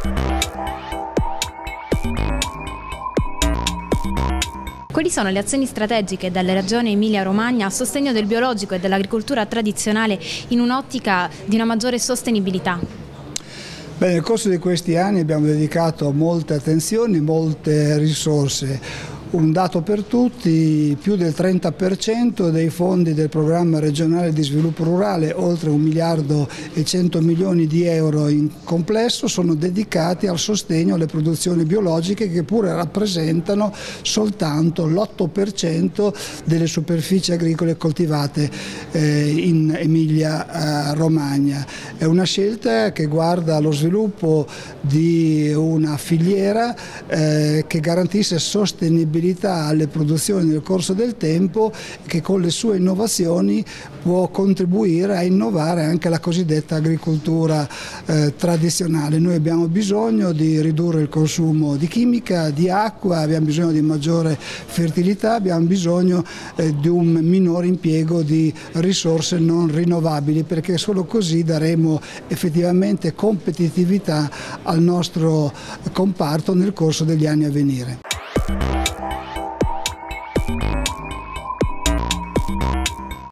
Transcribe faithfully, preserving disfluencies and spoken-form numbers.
Quali sono le azioni strategiche della Regione Emilia-Romagna a sostegno del biologico e dell'agricoltura tradizionale in un'ottica di una maggiore sostenibilità? Beh, nel corso di questi anni abbiamo dedicato molte attenzioni, molte risorse. Un dato per tutti: più del trenta per cento dei fondi del programma regionale di sviluppo rurale, oltre un miliardo e cento milioni di euro in complesso, sono dedicati al sostegno alle produzioni biologiche, che pure rappresentano soltanto l'otto per cento delle superfici agricole coltivate eh, in Emilia Romagna. È una scelta che guarda allo sviluppo di una filiera eh, che garantisce sostenibilità alle produzioni nel corso del tempo, che con le sue innovazioni può contribuire a innovare anche la cosiddetta agricoltura eh, tradizionale. Noi abbiamo bisogno di ridurre il consumo di chimica, di acqua, abbiamo bisogno di maggiore fertilità, abbiamo bisogno eh, di un minore impiego di risorse non rinnovabili, perché solo così daremo effettivamente competitività al nostro comparto nel corso degli anni a venire.